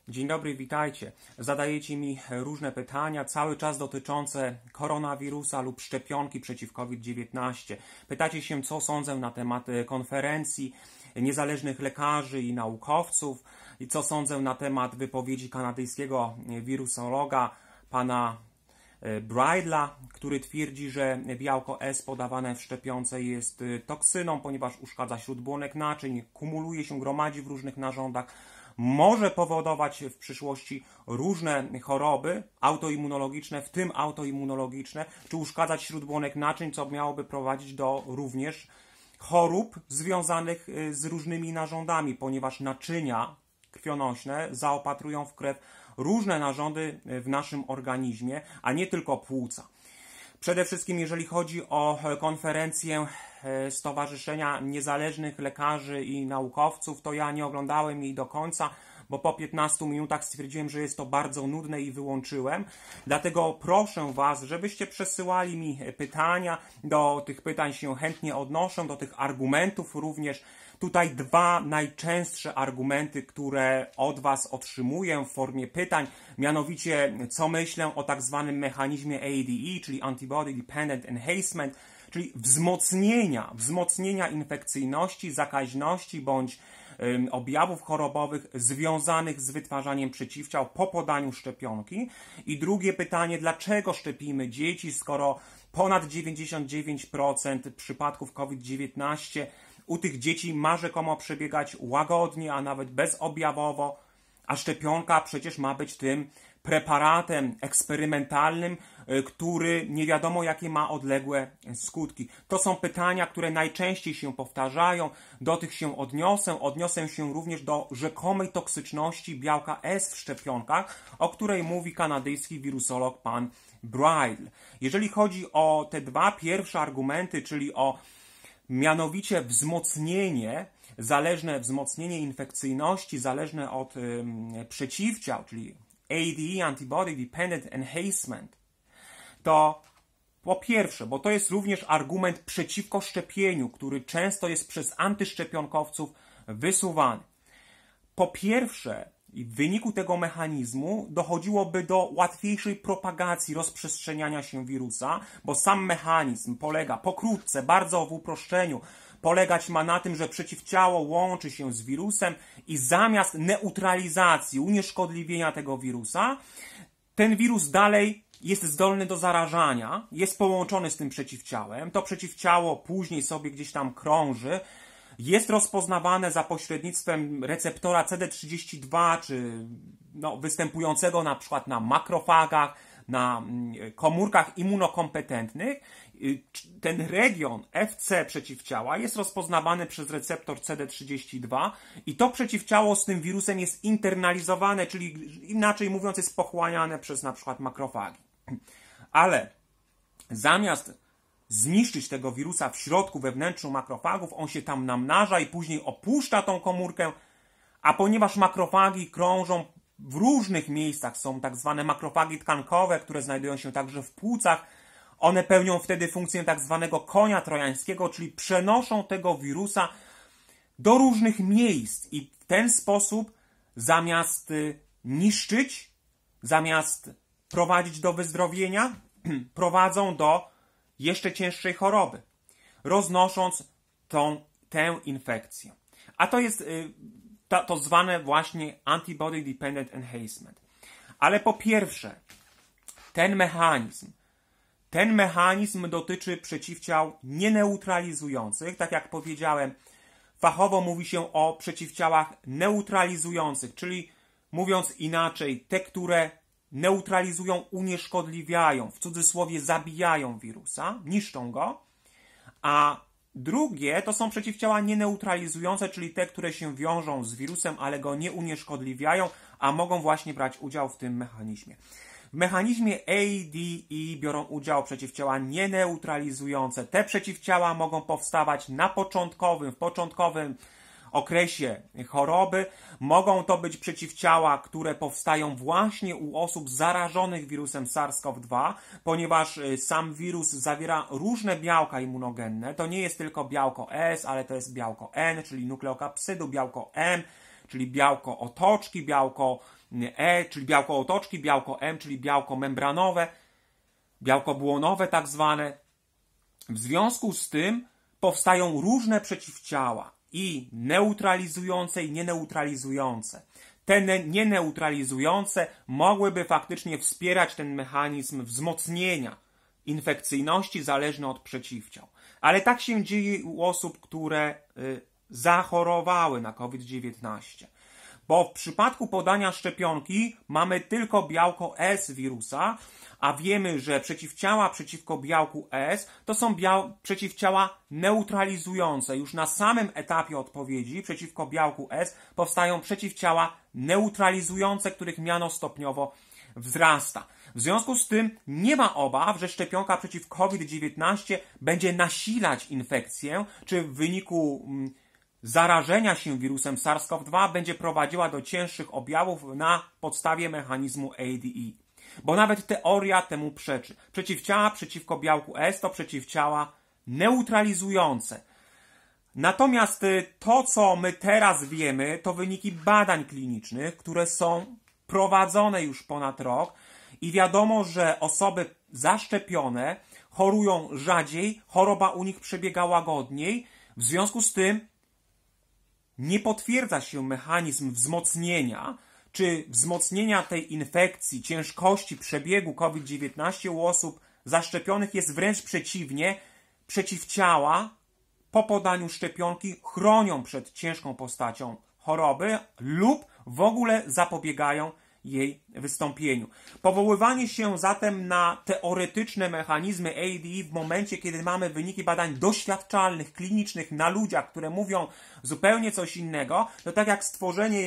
Dzień dobry, witajcie. Zadajecie mi różne pytania, cały czas dotyczące koronawirusa lub szczepionki przeciw COVID-19. Pytacie się, co sądzę na temat konferencji niezależnych lekarzy i naukowców i co sądzę na temat wypowiedzi kanadyjskiego wirusologa pana Bridla, który twierdzi, że białko S podawane w szczepionce jest toksyną, ponieważ uszkadza śródbłonek naczyń, kumuluje się, gromadzi w różnych narządach, może powodować w przyszłości różne choroby autoimmunologiczne, w tym autoimmunologiczne, czy uszkadzać śródbłonek naczyń, co miałoby prowadzić do również chorób związanych z różnymi narządami, ponieważ naczynia krwionośne zaopatrują w krew różne narządy w naszym organizmie, a nie tylko płuca. Przede wszystkim jeżeli chodzi o konferencję Stowarzyszenia Niezależnych Lekarzy i Naukowców, to ja nie oglądałem jej do końca, bo po 15 minutach stwierdziłem, że jest to bardzo nudne i wyłączyłem. Dlatego proszę Was, żebyście przesyłali mi pytania. Do tych pytań się chętnie odnoszę, do tych argumentów również. Tutaj dwa najczęstsze argumenty, które od Was otrzymuję w formie pytań, mianowicie co myślę o tak zwanym mechanizmie ADE, czyli Antibody Dependent Enhancement, czyli wzmocnienia infekcyjności, zakaźności bądź objawów chorobowych związanych z wytwarzaniem przeciwciał po podaniu szczepionki. I drugie pytanie, dlaczego szczepimy dzieci, skoro ponad 99% przypadków COVID-19 u tych dzieci ma rzekomo przebiegać łagodnie, a nawet bezobjawowo, a szczepionka przecież ma być tym preparatem eksperymentalnym, który nie wiadomo jakie ma odległe skutki. To są pytania, które najczęściej się powtarzają, do tych się odniosę. Odniosę się również do rzekomej toksyczności białka S w szczepionkach, o której mówi kanadyjski wirusolog pan Bridle. Jeżeli chodzi o te dwa pierwsze argumenty, czyli o mianowicie wzmocnienie infekcyjności zależne od przeciwciał, czyli ADE, Antibody Dependent Enhancement, to po pierwsze, bo to jest również argument przeciwko szczepieniu, który często jest przez antyszczepionkowców wysuwany. Po pierwsze, w wyniku tego mechanizmu dochodziłoby do łatwiejszej propagacji, rozprzestrzeniania się wirusa, bo sam mechanizm polega pokrótce, bardzo w uproszczeniu, polegać ma na tym, że przeciwciało łączy się z wirusem i zamiast neutralizacji, unieszkodliwienia tego wirusa, ten wirus dalej jest zdolny do zarażania, jest połączony z tym przeciwciałem, to przeciwciało później sobie gdzieś tam krąży, jest rozpoznawane za pośrednictwem receptora CD32, czy występującego na przykład na makrofagach, na komórkach immunokompetentnych. Ten region FC przeciwciała jest rozpoznawany przez receptor CD32 i to przeciwciało z tym wirusem jest internalizowane, czyli inaczej mówiąc jest pochłaniane przez na przykład makrofagi. Ale zamiast zniszczyć tego wirusa w środku, we wnętrzu makrofagów, on się tam namnaża i później opuszcza tą komórkę, a ponieważ makrofagi krążą w różnych miejscach, są tak zwane makrofagi tkankowe, które znajdują się także w płucach, one pełnią wtedy funkcję tak zwanego konia trojańskiego, czyli przenoszą tego wirusa do różnych miejsc i w ten sposób zamiast niszczyć, zamiast prowadzić do wyzdrowienia, prowadzą do jeszcze cięższej choroby, roznosząc tę infekcję. A to jest to zwane właśnie Antibody Dependent Enhancement. Ale po pierwsze, ten mechanizm dotyczy przeciwciał nieneutralizujących. Tak jak powiedziałem, fachowo mówi się o przeciwciałach neutralizujących, czyli mówiąc inaczej, te, które neutralizują, unieszkodliwiają, w cudzysłowie zabijają wirusa, niszczą go, a drugie to są przeciwciała nieneutralizujące, czyli te, które się wiążą z wirusem, ale go nie unieszkodliwiają, a mogą właśnie brać udział w tym mechanizmie. W mechanizmie ADE biorą udział przeciwciała nieneutralizujące. Te przeciwciała mogą powstawać w początkowym okresie choroby. Mogą to być przeciwciała, które powstają właśnie u osób zarażonych wirusem SARS-CoV-2, ponieważ sam wirus zawiera różne białka immunogenne. To nie jest tylko białko S, ale to jest białko N, czyli nukleokapsydu, białko M, czyli białko otoczki, białko E, czyli białko otoczki, białko M, czyli białko membranowe, białko błonowe tak zwane. W związku z tym powstają różne przeciwciała i neutralizujące i nieneutralizujące. Te nieneutralizujące mogłyby faktycznie wspierać ten mechanizm wzmocnienia infekcyjności zależny od przeciwciał. Ale tak się dzieje u osób, które zachorowały na COVID-19. Bo w przypadku podania szczepionki mamy tylko białko S wirusa, a wiemy, że przeciwciała przeciwko białku S to są przeciwciała neutralizujące. Już na samym etapie odpowiedzi przeciwko białku S powstają przeciwciała neutralizujące, których miano stopniowo wzrasta. W związku z tym nie ma obaw, że szczepionka przeciw COVID-19 będzie nasilać infekcję, czy w wyniku zarażenia się wirusem SARS-CoV-2 będzie prowadziła do cięższych objawów na podstawie mechanizmu ADE. Bo nawet teoria temu przeczy. Przeciwciała przeciwko białku S to przeciwciała neutralizujące. Natomiast to, co my teraz wiemy, to wyniki badań klinicznych, które są prowadzone już ponad rok i wiadomo, że osoby zaszczepione chorują rzadziej, choroba u nich przebiega łagodniej. W związku z tym nie potwierdza się mechanizm wzmocnienia, czy wzmocnienia tej infekcji, ciężkości przebiegu COVID-19 u osób zaszczepionych. Jest wręcz przeciwnie, przeciwciała po podaniu szczepionki chronią przed ciężką postacią choroby lub w ogóle zapobiegają jej wystąpieniu. Powoływanie się zatem na teoretyczne mechanizmy ADE w momencie, kiedy mamy wyniki badań doświadczalnych, klinicznych na ludziach, które mówią zupełnie coś innego, to tak jak stworzenie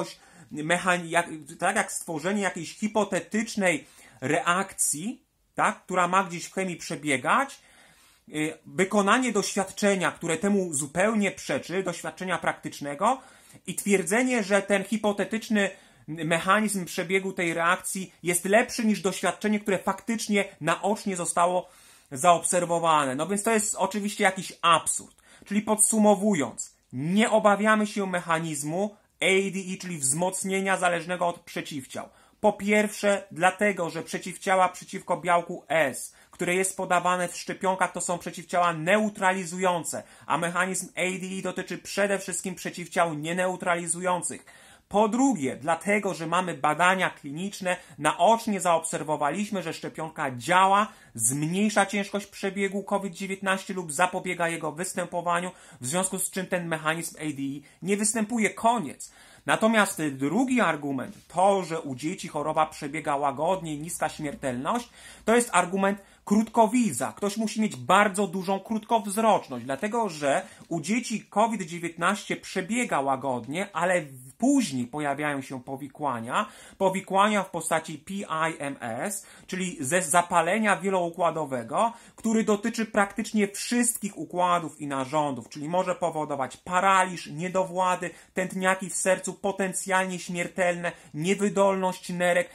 jakiejś hipotetycznej reakcji, tak, która ma gdzieś w chemii przebiegać, wykonanie doświadczenia, które temu zupełnie przeczy, doświadczenia praktycznego i twierdzenie, że ten hipotetyczny mechanizm przebiegu tej reakcji jest lepszy niż doświadczenie, które faktycznie naocznie zostało zaobserwowane. No więc to jest oczywiście jakiś absurd. Czyli podsumowując, nie obawiamy się mechanizmu ADE, czyli wzmocnienia zależnego od przeciwciał. Po pierwsze, dlatego, że przeciwciała przeciwko białku S, które jest podawane w szczepionkach, to są przeciwciała neutralizujące, a mechanizm ADE dotyczy przede wszystkim przeciwciał nieneutralizujących. Po drugie, dlatego, że mamy badania kliniczne, naocznie zaobserwowaliśmy, że szczepionka działa, zmniejsza ciężkość przebiegu COVID-19 lub zapobiega jego występowaniu, w związku z czym ten mechanizm ADE nie występuje. Koniec. Natomiast drugi argument, to, że u dzieci choroba przebiega łagodniej, niska śmiertelność, to jest argument krótkowidza. Ktoś musi mieć bardzo dużą krótkowzroczność, dlatego że u dzieci COVID-19 przebiega łagodnie, ale później pojawiają się powikłania w postaci PIMS, czyli ze zapalenia wieloukładowego, który dotyczy praktycznie wszystkich układów i narządów, czyli może powodować paraliż, niedowłady, tętniaki w sercu potencjalnie śmiertelne, niewydolność nerek,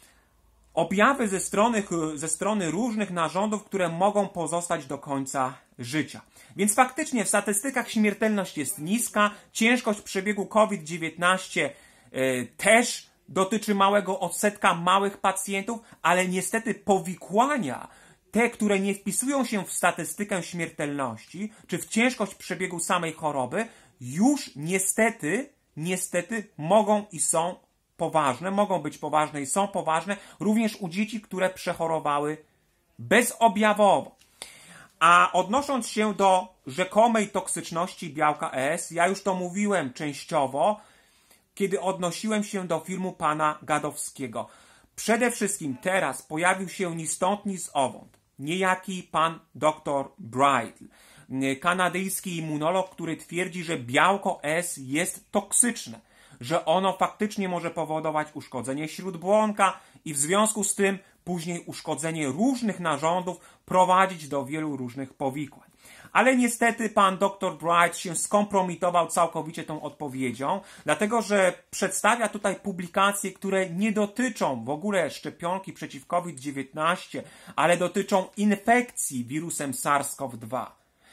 objawy ze strony różnych narządów, które mogą pozostać do końca życia. Więc faktycznie w statystykach śmiertelność jest niska, ciężkość przebiegu COVID-19 też dotyczy małego odsetka małych pacjentów, ale niestety powikłania, te, które nie wpisują się w statystykę śmiertelności, czy w ciężkość przebiegu samej choroby, już niestety mogą i są poważne, mogą być poważne i są poważne również u dzieci, które przechorowały bezobjawowo. A odnosząc się do rzekomej toksyczności białka S, ja już to mówiłem częściowo, kiedy odnosiłem się do filmu pana Gadowskiego. Przede wszystkim teraz pojawił się ni stąd, ni zowąd niejaki pan dr Bridle, kanadyjski immunolog, który twierdzi, że białko S jest toksyczne, że ono faktycznie może powodować uszkodzenie śródbłonka i w związku z tym później uszkodzenie różnych narządów, prowadzić do wielu różnych powikłań. Ale niestety pan dr Bright się skompromitował całkowicie tą odpowiedzią, dlatego że przedstawia tutaj publikacje, które nie dotyczą w ogóle szczepionki przeciw COVID-19, ale dotyczą infekcji wirusem SARS-CoV-2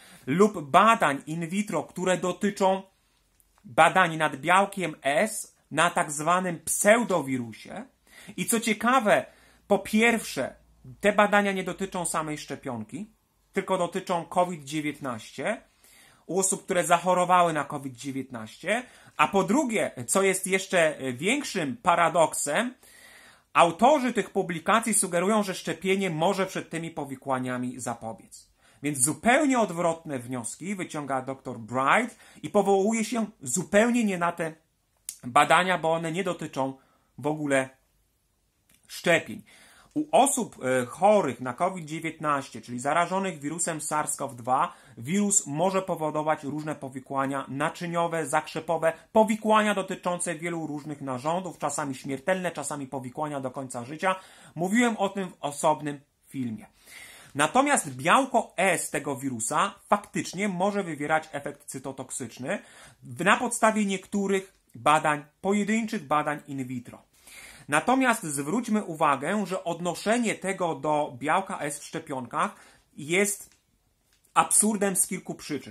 lub badań in vitro, które dotyczą badań nad białkiem S na tak zwanym pseudowirusie. I co ciekawe, po pierwsze, te badania nie dotyczą samej szczepionki, tylko dotyczą COVID-19, u osób, które zachorowały na COVID-19, a po drugie, co jest jeszcze większym paradoksem, autorzy tych publikacji sugerują, że szczepienie może przed tymi powikłaniami zapobiec. Więc zupełnie odwrotne wnioski wyciąga dr Bright i powołuje się zupełnie nie na te badania, bo one nie dotyczą w ogóle szczepień. U osób chorych na COVID-19, czyli zarażonych wirusem SARS-CoV-2, wirus może powodować różne powikłania naczyniowe, zakrzepowe, powikłania dotyczące wielu różnych narządów, czasami śmiertelne, czasami powikłania do końca życia. Mówiłem o tym w osobnym filmie. Natomiast białko S tego wirusa faktycznie może wywierać efekt cytotoksyczny na podstawie niektórych badań, pojedynczych badań in vitro. Natomiast zwróćmy uwagę, że odnoszenie tego do białka S w szczepionkach jest absurdem z kilku przyczyn.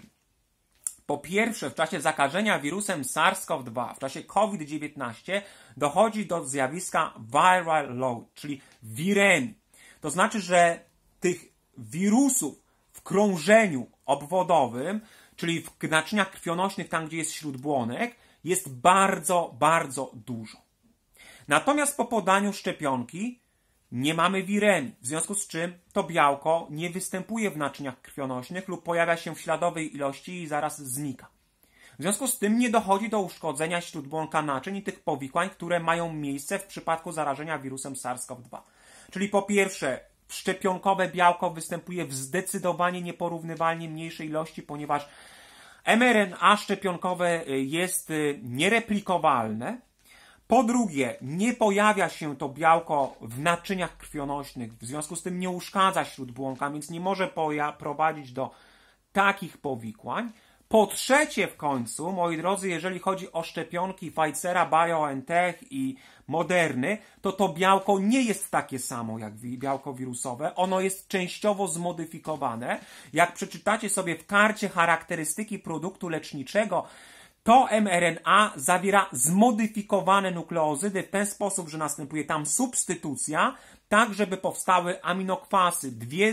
Po pierwsze, w czasie zakażenia wirusem SARS-CoV-2, w czasie COVID-19 dochodzi do zjawiska viral load, czyli wiremii. To znaczy, że tych wirusów w krążeniu obwodowym, czyli w naczyniach krwionośnych, tam gdzie jest śródbłonek, jest bardzo, bardzo dużo. Natomiast po podaniu szczepionki nie mamy wiremii, w związku z czym to białko nie występuje w naczyniach krwionośnych lub pojawia się w śladowej ilości i zaraz znika. W związku z tym nie dochodzi do uszkodzenia śródbłonka naczyń i tych powikłań, które mają miejsce w przypadku zarażenia wirusem SARS-CoV-2. Czyli po pierwsze, szczepionkowe białko występuje w zdecydowanie nieporównywalnie mniejszej ilości, ponieważ mRNA szczepionkowe jest niereplikowalne. Po drugie, nie pojawia się to białko w naczyniach krwionośnych, w związku z tym nie uszkadza śródbłonka, więc nie może prowadzić do takich powikłań. Po trzecie w końcu, moi drodzy, jeżeli chodzi o szczepionki Pfizera, BioNTech i Moderny, to białko nie jest takie samo jak białko wirusowe. Ono jest częściowo zmodyfikowane. Jak przeczytacie sobie w karcie charakterystyki produktu leczniczego, to mRNA zawiera zmodyfikowane nukleozydy w ten sposób, że następuje tam substytucja, tak żeby powstały aminokwasy,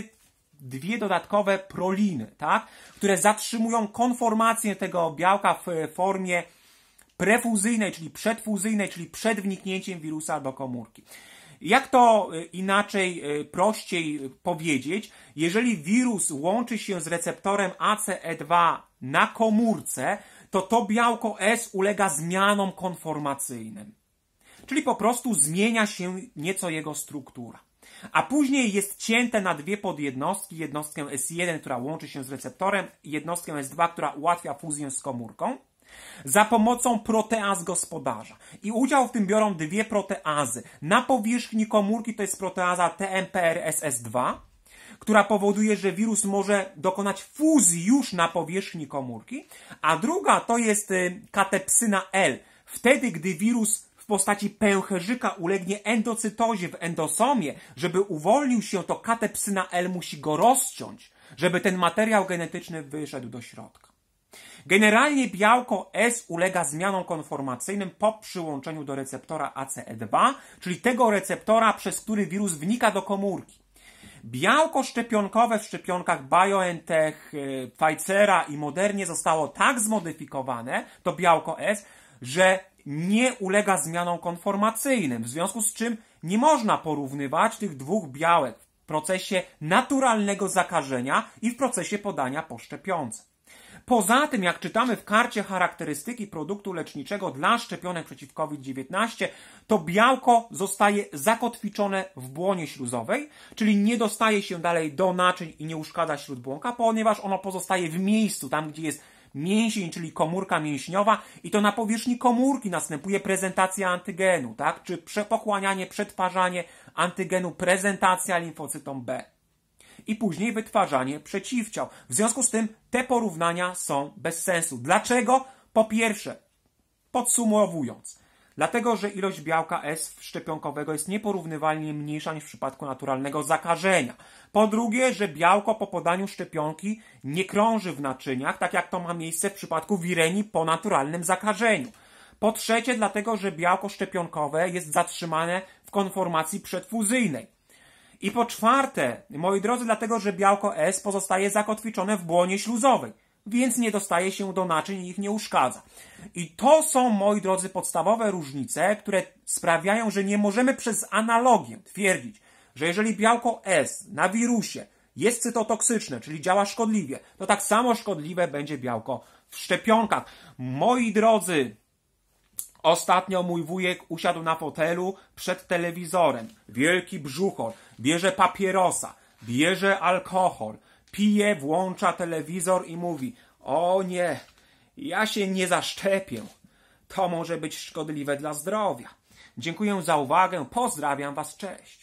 dwie dodatkowe proliny, tak, które zatrzymują konformację tego białka w formie prefuzyjnej, czyli przedfuzyjnej, czyli przed wniknięciem wirusa do komórki. Jak to inaczej, prościej powiedzieć? Jeżeli wirus łączy się z receptorem ACE2 na komórce, to białko S ulega zmianom konformacyjnym. Czyli po prostu zmienia się nieco jego struktura. A później jest cięte na dwie podjednostki, jednostkę S1, która łączy się z receptorem, i jednostkę S2, która ułatwia fuzję z komórką, za pomocą proteaz gospodarza. I udział w tym biorą dwie proteazy. Na powierzchni komórki to jest proteaza TMPRSS2, która powoduje, że wirus może dokonać fuzji już na powierzchni komórki, a druga to jest katepsyna L. Wtedy, gdy wirus w postaci pęcherzyka ulegnie endocytozie w endosomie, żeby uwolnił się, to katepsyna L musi go rozciąć, żeby ten materiał genetyczny wyszedł do środka. Generalnie białko S ulega zmianom konformacyjnym po przyłączeniu do receptora ACE2, czyli tego receptora, przez który wirus wnika do komórki. Białko szczepionkowe w szczepionkach BioNTech, Pfizera i Modernie zostało tak zmodyfikowane, to białko S, że nie ulega zmianom konformacyjnym, w związku z czym nie można porównywać tych dwóch białek w procesie naturalnego zakażenia i w procesie podania po szczepionce. Poza tym, jak czytamy w karcie charakterystyki produktu leczniczego dla szczepionek przeciw COVID-19, to białko zostaje zakotwiczone w błonie śluzowej, czyli nie dostaje się dalej do naczyń i nie uszkadza śródbłonka, ponieważ ono pozostaje w miejscu, tam gdzie jest mięsień, czyli komórka mięśniowa, i to na powierzchni komórki następuje prezentacja antygenu, tak? Czy pochłanianie, przetwarzanie antygenu, prezentacja limfocytom B. I później wytwarzanie przeciwciał. W związku z tym te porównania są bez sensu. Dlaczego? Po pierwsze, podsumowując, dlatego, że ilość białka S szczepionkowego jest nieporównywalnie mniejsza niż w przypadku naturalnego zakażenia. Po drugie, że białko po podaniu szczepionki nie krąży w naczyniach, tak jak to ma miejsce w przypadku wiremii po naturalnym zakażeniu. Po trzecie, dlatego, że białko szczepionkowe jest zatrzymane w konformacji przedfuzyjnej. I po czwarte, moi drodzy, dlatego, że białko S pozostaje zakotwiczone w błonie śluzowej, więc nie dostaje się do naczyń i ich nie uszkadza. I to są, moi drodzy, podstawowe różnice, które sprawiają, że nie możemy przez analogię twierdzić, że jeżeli białko S na wirusie jest cytotoksyczne, czyli działa szkodliwie, to tak samo szkodliwe będzie białko w szczepionkach. Moi drodzy, ostatnio mój wujek usiadł na fotelu przed telewizorem. Wielki brzuchor, bierze papierosa, bierze alkohol, pije, włącza telewizor i mówi: o nie, ja się nie zaszczepię. To może być szkodliwe dla zdrowia. Dziękuję za uwagę, pozdrawiam Was, cześć.